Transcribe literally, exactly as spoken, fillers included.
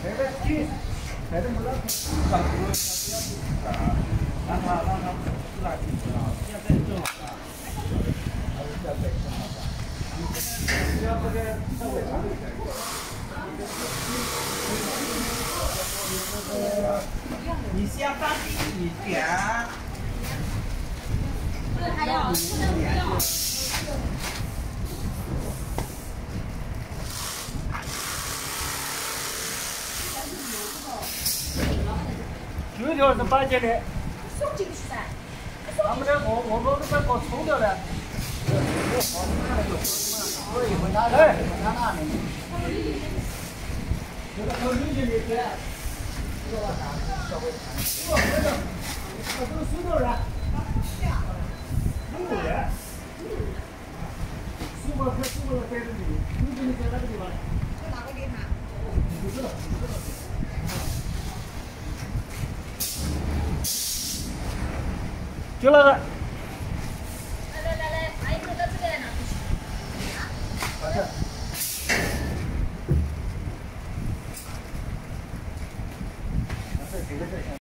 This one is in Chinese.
那个锯，那个木头，把骨不要去干，让它让它自然进去了，现在正好了，还是要再正好的。只要这个稍微长一点。你先放低一点。这还要不能掉。这条是板结的。送进去噻。他们这我我们这给我抽掉了。哎，这个头进去的对。这个啥？小灰盘。这个这个，这个石头人。没有人。师傅和师傅在这里，师傅你在哪个地方？在哪个地方？不知道，不知道。就那个。